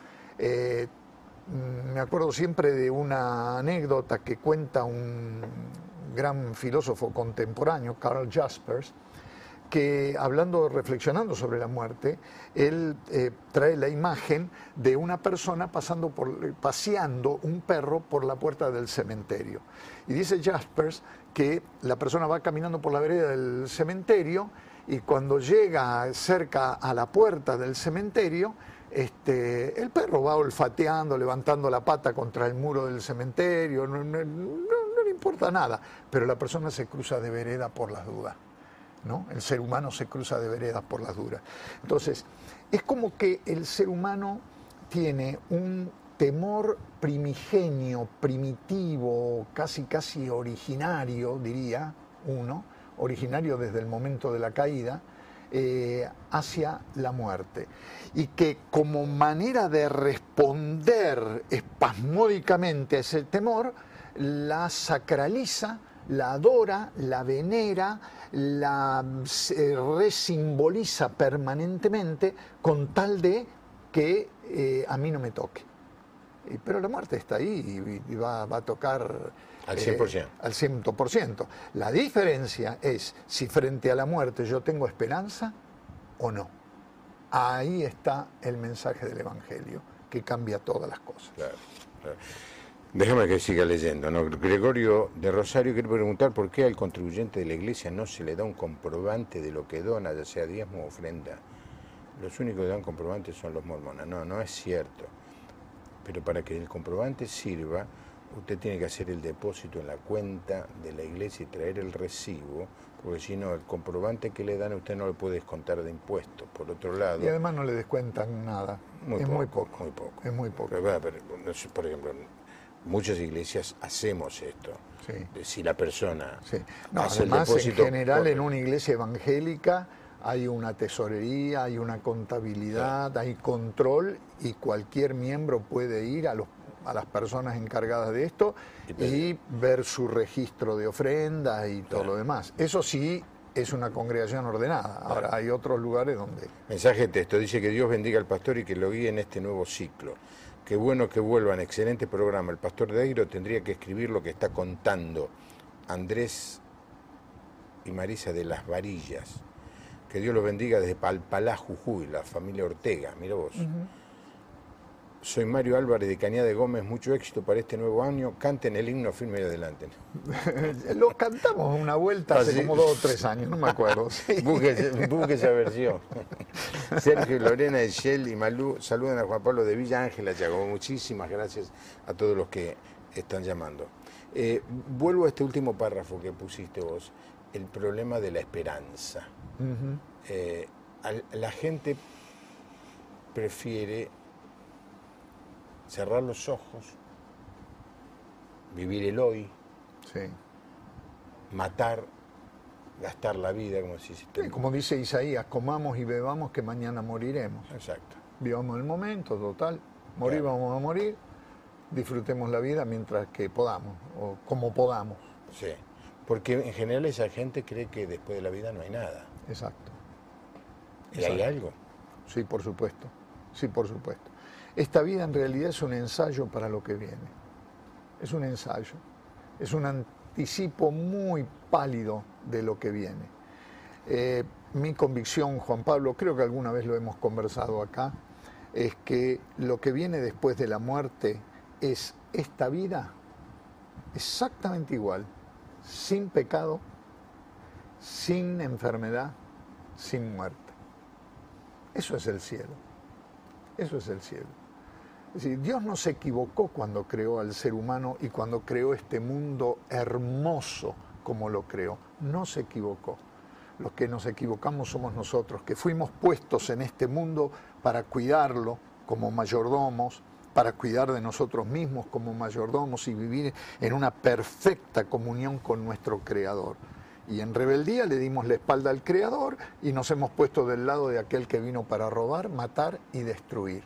Me acuerdo siempre de una anécdota que cuenta un gran filósofo contemporáneo, Karl Jaspers, que reflexionando sobre la muerte, él trae la imagen de una persona paseando un perro por la puerta del cementerio. Y dice Jaspers que la persona va caminando por la vereda del cementerio y cuando llega cerca a la puerta del cementerio, el perro va olfateando, levantando la pata contra el muro del cementerio, no le importa nada, pero la persona se cruza de vereda por las dudas, ¿no? El ser humano se cruza de veredas por las dudas. Entonces, es como que el ser humano tiene un temor primigenio, primitivo, casi originario, diría uno, originario desde el momento de la caída, hacia la muerte, y que como manera de responder espasmódicamente a ese temor, la sacraliza, la adora, la venera, la resimboliza permanentemente con tal de que a mí no me toque. Pero la muerte está ahí y va a tocar al 100%. Al 100%. La diferencia es si frente a la muerte yo tengo esperanza o no. Ahí está el mensaje del Evangelio, que cambia todas las cosas. Claro, claro. Déjame que siga leyendo, ¿no? Gregorio de Rosario quiere preguntar por qué al contribuyente de la iglesia no se le da un comprobante de lo que dona, ya sea diezmo o ofrenda. Los únicos que dan comprobantes son los mormones. No, no es cierto. Pero para que el comprobante sirva, usted tiene que hacer el depósito en la cuenta de la iglesia y traer el recibo, porque si no, el comprobante que le dan a usted no le puede descontar de impuestos. Por otro lado... Y además no le descuentan nada. Muy poco. Es muy poco. Pero, por ejemplo, muchas iglesias hacemos esto. Sí. Si la persona no, hace además, el depósito... en general, en una iglesia evangélica hay una tesorería, hay una contabilidad, hay control, y cualquier miembro puede ir a las personas encargadas de esto y ver su registro de ofrendas y todo lo demás. Eso sí es una congregación ordenada. Ahora hay otros lugares donde... Mensaje de texto, dice que Dios bendiga al pastor y que lo guíe en este nuevo ciclo. Qué bueno que vuelvan, excelente programa. El pastor Deiro tendría que escribir lo que está contando Andrés y Marisa de Las Varillas. Que Dios los bendiga desde Palpalá, Jujuy, la familia Ortega, mira vos. Soy Mario Álvarez de Cañada de Gómez, mucho éxito para este nuevo año. Canten el himno firme y adelante. Lo cantamos una vuelta hace como 2 o 3 años, no me acuerdo. Sí. Busque esa versión. Sergio, Lorena, Echel y Malú saludan a Juan Pablo de Villa Ángela, Chaco. Muchísimas gracias a todos los que están llamando. Vuelvo a este último párrafo que pusiste vos, el problema de la esperanza. La gente prefiere cerrar los ojos, vivir el hoy, sí, matar, gastar la vida, como si sí, como dice Isaías, comamos y bebamos que mañana moriremos. Exacto. Vivamos el momento, total, morir claro. Vamos a morir, disfrutemos la vida mientras que podamos, o como podamos. Sí, porque en general esa gente cree que después de la vida no hay nada. Exacto. ¿Y hay algo? Sí, por supuesto. Sí, por supuesto. Esta vida en realidad es un ensayo para lo que viene. Es un ensayo. Es un anticipo muy pálido de lo que viene. Mi convicción, Juan Pablo, creo que alguna vez lo hemos conversado acá, es que lo que viene después de la muerte es esta vida exactamente igual, sin pecado, sin enfermedad, sin muerte. Eso es el cielo. Eso es el cielo. Es decir, Dios no se equivocó cuando creó al ser humano y cuando creó este mundo hermoso como lo creó. No se equivocó. Los que nos equivocamos somos nosotros, que fuimos puestos en este mundo para cuidarlo como mayordomos, para cuidar de nosotros mismos como mayordomos y vivir en una perfecta comunión con nuestro Creador. Y en rebeldía le dimos la espalda al Creador y nos hemos puesto del lado de aquel que vino para robar, matar y destruir.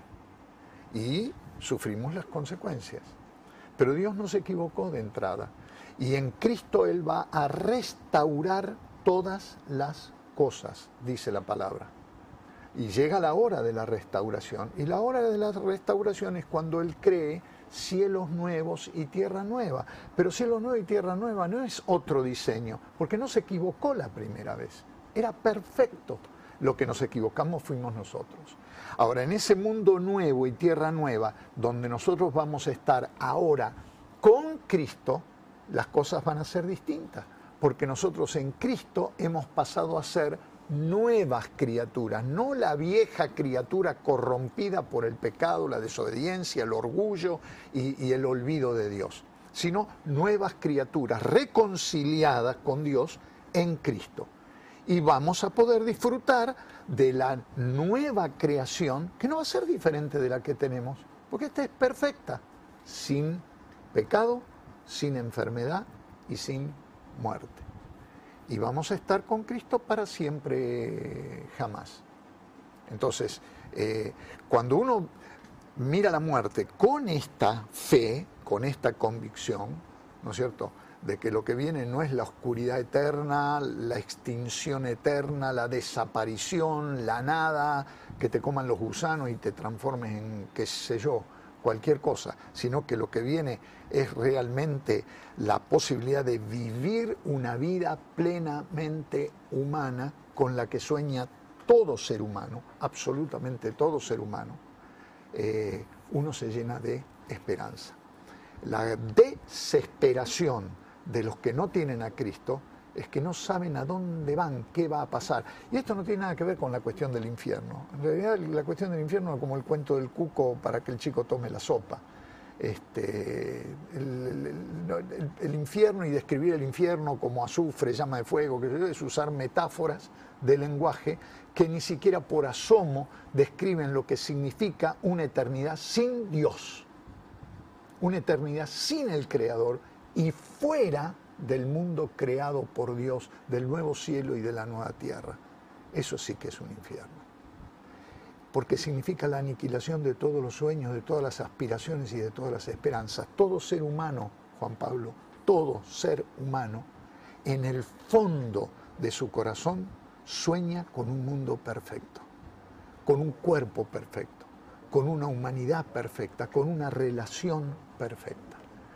Y sufrimos las consecuencias. Pero Dios no se equivocó de entrada. Y en Cristo Él va a restaurar todas las cosas, dice la palabra. Y llega la hora de la restauración. Y la hora de la restauración es cuando Él cree cielos nuevos y tierra nueva. Pero cielo nuevo y tierra nueva no es otro diseño, porque no se equivocó la primera vez. Era perfecto. Lo que nos equivocamos fuimos nosotros. Ahora, en ese mundo nuevo y tierra nueva, donde nosotros vamos a estar ahora con Cristo, las cosas van a ser distintas, porque nosotros en Cristo hemos pasado a ser nuevas criaturas, no la vieja criatura corrompida por el pecado, la desobediencia, el orgullo y el olvido de Dios, sino nuevas criaturas reconciliadas con Dios en Cristo. Y vamos a poder disfrutar de la nueva creación, que no va a ser diferente de la que tenemos, porque esta es perfecta, sin pecado, sin enfermedad y sin muerte. Y vamos a estar con Cristo para siempre, jamás. Entonces, cuando uno mira la muerte con esta fe, con esta convicción, ¿no es cierto?, de que lo que viene no es la oscuridad eterna, la extinción eterna, la desaparición, la nada, que te coman los gusanos y te transformes en, qué sé yo, cualquier cosa, sino que lo que viene es realmente la posibilidad de vivir una vida plenamente humana con la que sueña todo ser humano, absolutamente todo ser humano. Uno se llena de esperanza. La desesperación de los que no tienen a Cristo es que no saben a dónde van, qué va a pasar. Y esto no tiene nada que ver con la cuestión del infierno. En realidad la cuestión del infierno es como el cuento del cuco para que el chico tome la sopa. El infierno y describir el infierno como azufre, llama de fuego, que es usar metáforas de lenguaje que ni siquiera por asomo describen lo que significa una eternidad sin Dios, una eternidad sin el Creador y fuera del mundo creado por Dios, del nuevo cielo y de la nueva tierra. Eso sí que es un infierno. Porque significa la aniquilación de todos los sueños, de todas las aspiraciones y de todas las esperanzas. Todo ser humano, Juan Pablo, todo ser humano, en el fondo de su corazón, sueña con un mundo perfecto, con un cuerpo perfecto, con una humanidad perfecta, con una relación perfecta.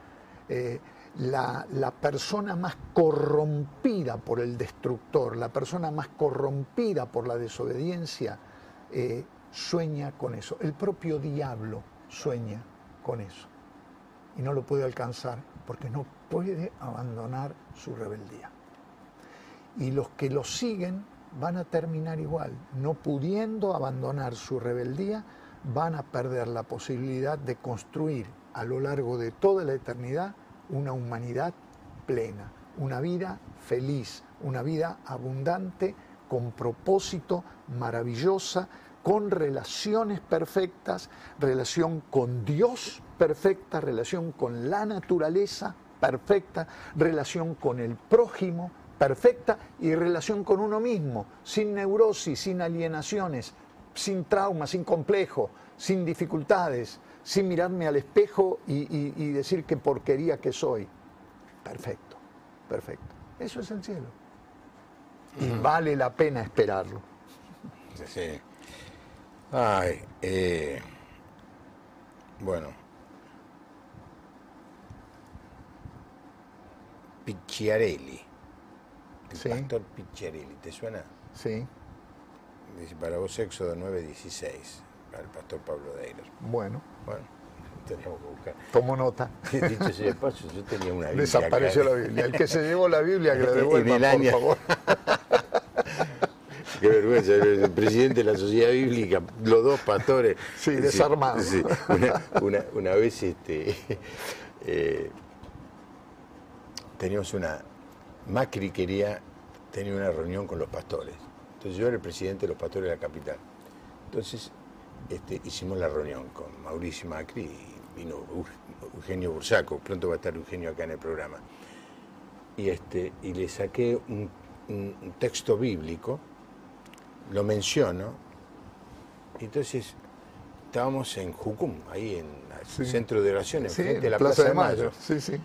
La persona más corrompida por el destructor, la persona más corrompida por la desobediencia, sueña con eso. El propio diablo sueña con eso y no lo puede alcanzar porque no puede abandonar su rebeldía. Y los que lo siguen van a terminar igual, no pudiendo abandonar su rebeldía, van a perder la posibilidad de construir a lo largo de toda la eternidad una humanidad plena, una vida feliz, una vida abundante, con propósito, maravillosa, con relaciones perfectas, relación con Dios perfecta, relación con la naturaleza perfecta, relación con el prójimo perfecta y relación con uno mismo, sin neurosis, sin alienaciones, sin traumas, sin complejos, sin dificultades, sin mirarme al espejo y decir qué porquería que soy. Perfecto, perfecto. Eso es el cielo. Y vale la pena esperarlo. Sí. Ay, bueno. Picciarelli. El Sí. pastor Picciarelli, ¿te suena? Sí, Dice, para vos Éxodo 9:16, para el pastor Pablo Deiros. bueno, Bueno, teníamos que buscar. tomo nota. Dicho sea de paso, yo tenía una Biblia Desapareció acá. la Biblia. El que se llevó la Biblia, que la devuelva, En el año. por favor. Qué vergüenza, el presidente de la Sociedad Bíblica, los dos pastores. Sí, desarmados. Sí, una vez teníamos Macri tenía una reunión con los pastores. Entonces yo era el presidente de los pastores de la capital. Entonces hicimos la reunión con Mauricio Macri y vino Eugenio Bursaco, pronto va a estar Eugenio acá en el programa. Y le saqué un texto bíblico, lo menciono, y entonces estábamos en Jucum, ahí en el centro de oración, Sí, enfrente de la Plaza de Mayo. Sí, sí.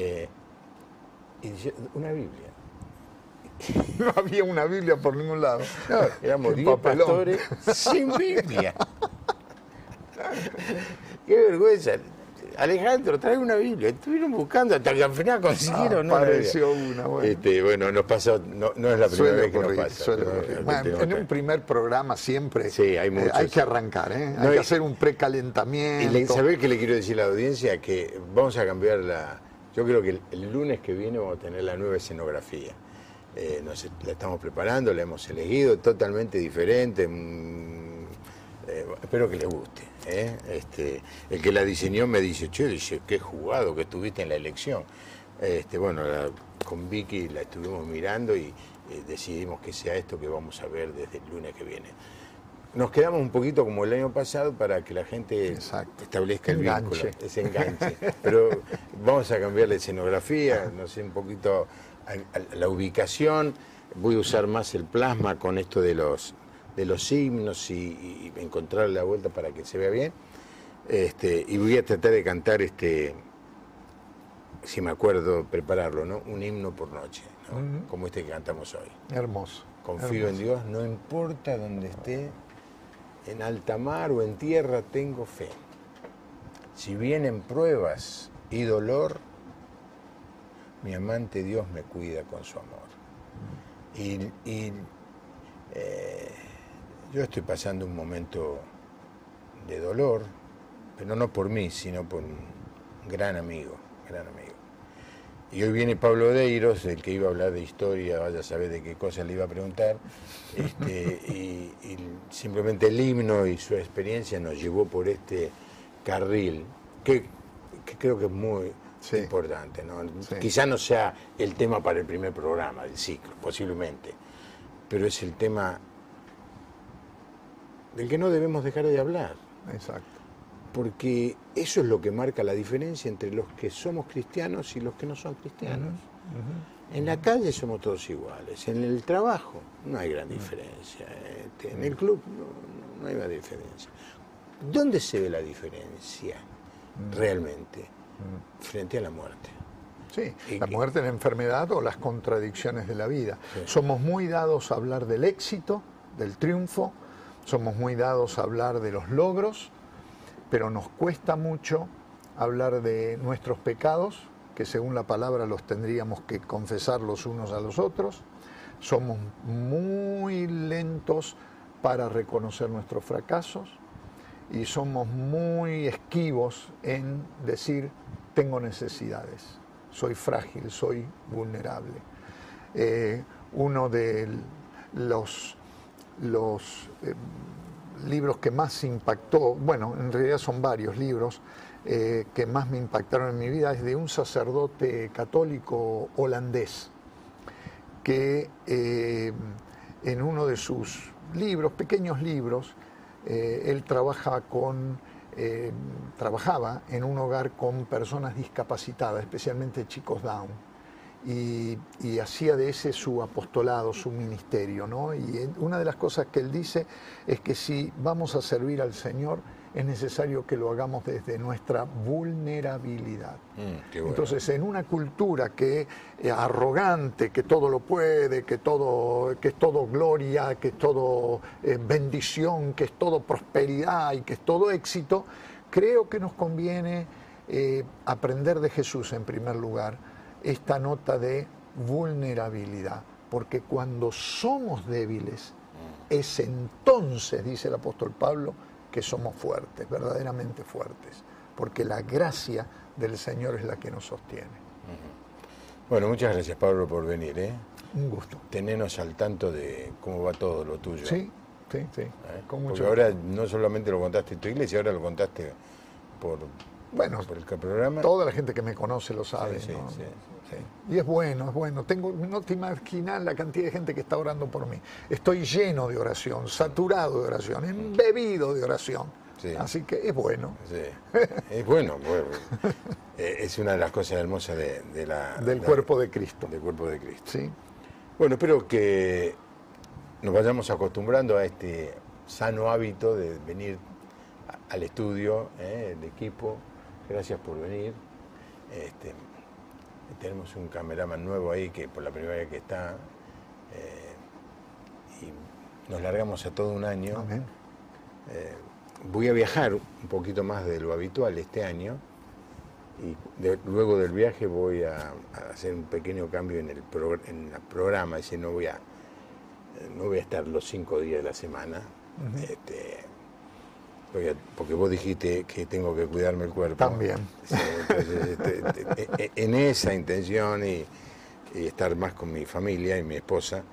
Y decía, una Biblia. No había una Biblia por ningún lado. No, éramos 10 pastores sin Biblia. Qué vergüenza. Alejandro, trae una Biblia. Estuvieron buscando hasta que al final consiguieron. Apareció una. Bueno, bueno, nos pasó, no es la primera vez que nos pasa. Bueno, en un primer programa siempre sí, hay que arrancar, No, hay que hacer un precalentamiento. Y ¿sabés qué le quiero decir a la audiencia? Que vamos a cambiar yo creo que el lunes que viene vamos a tener la nueva escenografía. La estamos preparando, la hemos elegido, totalmente diferente. Espero que les guste. El que la diseñó me dice, qué jugado que estuviste en la elección. Bueno, con Vicky la estuvimos mirando y decidimos que sea esto que vamos a ver desde el lunes que viene. Nos quedamos un poquito como el año pasado para que la gente establezca el vínculo, ese enganche. Pero vamos a cambiar la escenografía, no sé, un poquito a la ubicación. Voy a usar más el plasma con esto de los himnos y encontrar la vuelta para que se vea bien. Y voy a tratar de cantar, si me acuerdo, prepararlo, ¿no? Un himno por noche, ¿no? Como este que cantamos hoy. Hermoso. Confío en Dios, no importa dónde esté, en alta mar o en tierra tengo fe. Si vienen pruebas y dolor, mi amante Dios me cuida con su amor. Yo estoy pasando un momento de dolor, pero no por mí, sino por un gran amigo. Y hoy viene Pablo Deiros, el que iba a hablar de historia, vaya a saber de qué cosa le iba a preguntar, y simplemente el himno y su experiencia nos llevó por este carril, que creo que es muy importante, ¿no? Sí. Quizá no sea el tema para el primer programa del ciclo, posiblemente, pero es el tema del que no debemos dejar de hablar. Exacto. Porque eso es lo que marca la diferencia entre los que somos cristianos y los que no son cristianos. En la calle somos todos iguales, en el trabajo no hay gran diferencia, en el club no hay gran diferencia. ¿Dónde se ve la diferencia realmente? Frente a la muerte. Sí, la muerte, la enfermedad o las contradicciones de la vida. Sí. Somos muy dados a hablar del éxito, del triunfo, somos muy dados a hablar de los logros, pero nos cuesta mucho hablar de nuestros pecados, que según la palabra los tendríamos que confesar los unos a los otros. Somos muy lentos para reconocer nuestros fracasos y somos muy esquivos en decir tengo necesidades, soy frágil, soy vulnerable. Uno de los libros que más impactó, bueno, en realidad son varios libros que más me impactaron en mi vida, es de un sacerdote católico holandés que en uno de sus libros, pequeños libros, él trabajaba en un hogar con personas discapacitadas, especialmente chicos Down, y hacía de ese su apostolado, su ministerio, ¿no? Y una de las cosas que él dice es que si vamos a servir al Señor, es necesario que lo hagamos desde nuestra vulnerabilidad. Qué bueno. Entonces, en una cultura que arrogante, que todo lo puede, que es todo gloria, que es todo bendición, que es todo prosperidad y que es todo éxito, creo que nos conviene aprender de Jesús en primer lugar esta nota de vulnerabilidad, porque cuando somos débiles, es entonces, dice el apóstol Pablo, que somos fuertes, verdaderamente fuertes, porque la gracia del Señor es la que nos sostiene. Bueno, muchas gracias, Pablo, por venir, ¿eh? Un gusto. Tenernos al tanto de cómo va todo lo tuyo. Sí, sí, sí. Con mucho Porque ahora no solamente lo contaste en tu iglesia, ahora lo contaste por el programa. Toda la gente que me conoce lo sabe, sí, ¿no? Sí. Y es bueno, es bueno. No te imaginas la cantidad de gente que está orando por mí. Estoy lleno de oración, saturado de oración, embebido de oración. Sí. Así que es bueno. Sí. Es bueno. Es una de las cosas hermosas del cuerpo de Cristo. Del cuerpo de Cristo. Sí. Bueno, espero que nos vayamos acostumbrando a este sano hábito de venir al estudio, el equipo. Gracias por venir. Tenemos un cameraman nuevo ahí que por la primera vez que está, y nos largamos a todo un año. Amén. Voy a viajar un poquito más de lo habitual este año y luego del viaje voy a hacer un pequeño cambio en el programa, es decir, no voy a estar los 5 días de la semana. Porque vos dijiste que tengo que cuidarme el cuerpo. También. Sí, entonces, en esa intención y estar más con mi familia y mi esposa,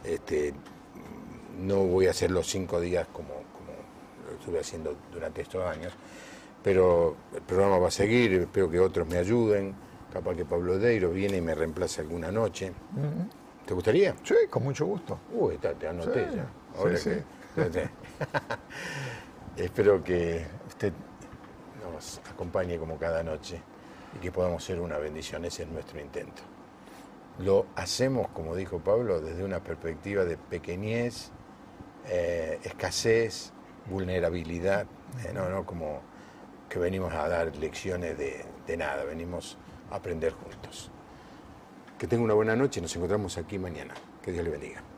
no voy a hacer los 5 días como lo estuve haciendo durante estos años, pero el programa va a seguir, espero que otros me ayuden, capaz que Pablo Deiro viene y me reemplace alguna noche. ¿Te gustaría? Sí, con mucho gusto. Uy, te anoté sí, ya. Ahora sí. Espero que usted nos acompañe como cada noche y que podamos ser una bendición. Ese es nuestro intento. Lo hacemos, como dijo Pablo, desde una perspectiva de pequeñez, escasez, vulnerabilidad, no como que venimos a dar lecciones de nada, venimos a aprender juntos. Que tenga una buena noche y nos encontramos aquí mañana. Que Dios le bendiga.